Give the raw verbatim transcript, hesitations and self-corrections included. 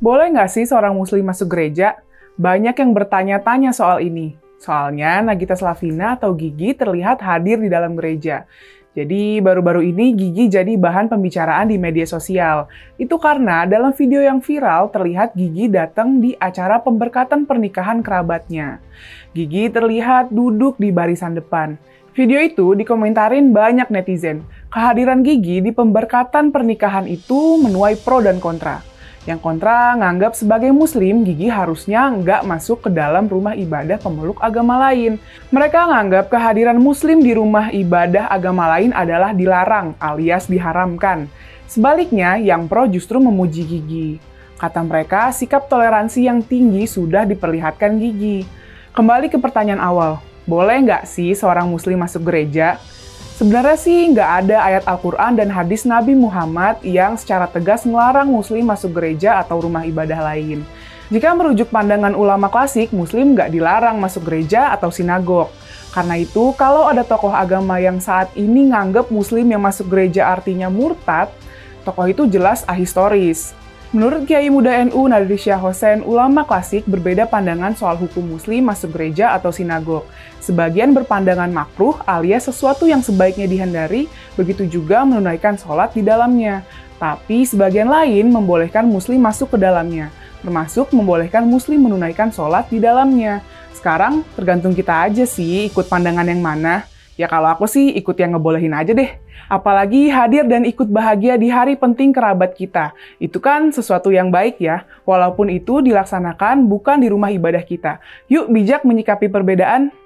Boleh nggak sih seorang muslim masuk gereja? Banyak yang bertanya-tanya soal ini. Soalnya Nagita Slavina atau Gigi terlihat hadir di dalam gereja. Jadi baru-baru ini Gigi jadi bahan pembicaraan di media sosial. Itu karena dalam video yang viral terlihat Gigi datang di acara pemberkatan pernikahan kerabatnya. Gigi terlihat duduk di barisan depan. Video itu dikomentarin banyak netizen. Kehadiran Gigi di pemberkatan pernikahan itu menuai pro dan kontra. Yang kontra nganggap sebagai muslim, Gigi harusnya nggak masuk ke dalam rumah ibadah pemeluk agama lain. Mereka nganggap kehadiran muslim di rumah ibadah agama lain adalah dilarang alias diharamkan. Sebaliknya, yang pro justru memuji Gigi. Kata mereka, sikap toleransi yang tinggi sudah diperlihatkan Gigi. Kembali ke pertanyaan awal, boleh nggak sih seorang muslim masuk gereja? Sebenarnya sih nggak ada ayat Al-Quran dan hadis Nabi Muhammad yang secara tegas melarang muslim masuk gereja atau rumah ibadah lain. Jika merujuk pandangan ulama klasik, muslim nggak dilarang masuk gereja atau sinagog. Karena itu, kalau ada tokoh agama yang saat ini nganggep muslim yang masuk gereja artinya murtad, tokoh itu jelas ahistoris. Menurut Kiai Muda N U Nadir Syah Hosen, ulama klasik berbeda pandangan soal hukum muslim masuk gereja atau sinagog. Sebagian berpandangan makruh alias sesuatu yang sebaiknya dihindari, begitu juga menunaikan sholat di dalamnya. Tapi sebagian lain membolehkan muslim masuk ke dalamnya, termasuk membolehkan muslim menunaikan sholat di dalamnya. Sekarang tergantung kita aja sih ikut pandangan yang mana. Ya kalau aku sih ikut yang ngebolehin aja deh. Apalagi hadir dan ikut bahagia di hari penting kerabat kita. Itu kan sesuatu yang baik ya, walaupun itu dilaksanakan bukan di rumah ibadah kita. Yuk bijak menyikapi perbedaan.